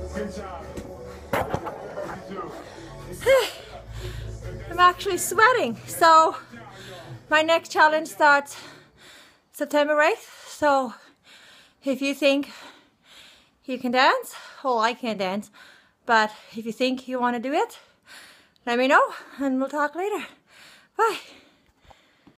Good job. I'm actually sweating. So my next challenge starts September 8th. So if you think you can dance, well, I can't dance, but if you think you want to do it, let me know and we'll talk later. Bye.